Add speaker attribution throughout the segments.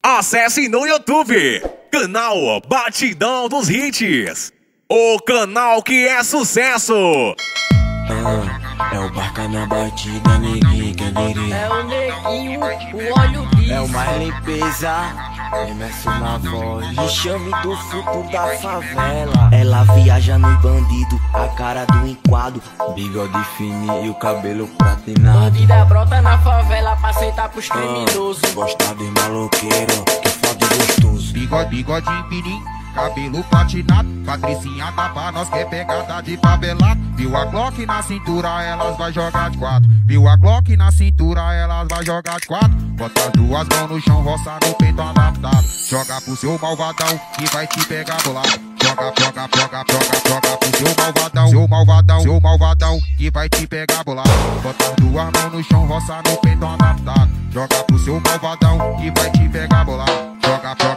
Speaker 1: Acesse no YouTube, canal Batidão dos Hits, o canal que é sucesso.
Speaker 2: É o Barca na batida, neguinho, quem diria?
Speaker 3: É o neguinho, o óleo disso.
Speaker 2: É o mais limpeza, Emerson na voz. Me chame do futuro da favela. Ela viaja no bandido, a cara do enquadro, bigode fino e o cabelo platinado.
Speaker 3: Bandida brota na favela pra sentar pros criminosos.
Speaker 2: Gosta de maloqueiro, que foda gostoso.
Speaker 4: Bigode empirim, cabelo platinado. Patricinha tá pra nós que é pegada de favelado. Viu a Glock na cintura, elas vai jogar de quatro. Viu a Glock na cintura, elas vai jogar de quatro. Bota as duas mãos no chão, roça no peito adaptado. Joga pro seu malvadão, que vai te pegar bolado. Joga pro seu malvadão, que vai te pegar bolado. Bota as duas mãos no chão, roça no peito adaptado. Joga pro seu malvadão, que vai te pegar bolado. Joga pro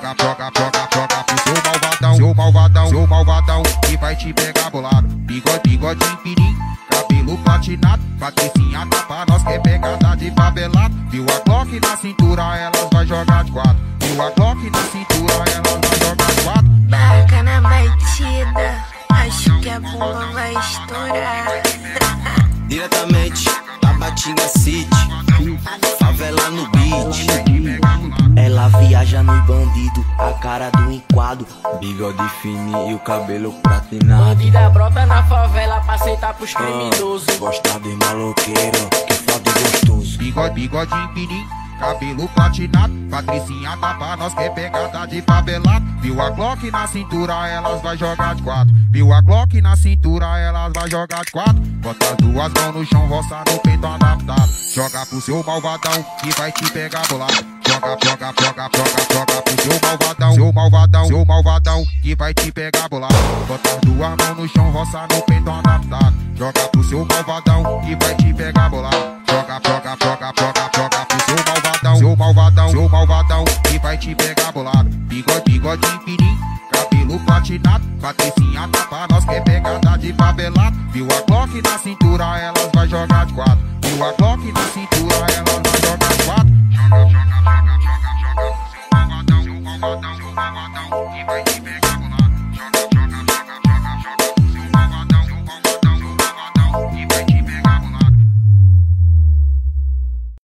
Speaker 4: seu malvadão, que vai te pegar bolado. Bigode empirim, cabelo platinado. Patricinha tá pra nós que é pegada de favelado. Viu a Glock na cintura, elas vai jogar de quatro. Viu a Glock na cintura, elas vai jogar de quatro.
Speaker 5: Barca na batida, acho que a bomba vai estourar.
Speaker 2: Diretamente da Batinga City, favela no beat. Ela viaja no bandido, a cara do enquadro, bigode fino e o cabelo platinado.
Speaker 3: Bandida brota na favela pra sentar pros criminosos.
Speaker 2: Gosta de maloqueiro, que foda gostoso.
Speaker 4: Bigode empirim, cabelo platinado. Patricinha tá pra nós que é pegada de favelado. Viu a Glock na cintura, elas vai jogar de quatro. Viu a Glock na cintura, elas vai jogar de quatro. Bota as duas mãos no chão, roça no peito adaptado. Joga pro seu malvadão, que vai te pegar bolado. Joga pro seu malvadão, que vai te pegar bolado. Bota as duas mãos no chão, roça no peito adaptado. Joga pro seu malvadão, que vai te pegar bolado. Joga pro seu malvadão, que vai te pegar bolado. Bigode empirim, cabelo platinado. Patricinha tá pra nós que é pegada de favelado. Viu a Glock na cintura, elas vai jogar de quatro. Viu a Glock na cintura, elas vai jogar de quatro. Joga, malvadão, que vai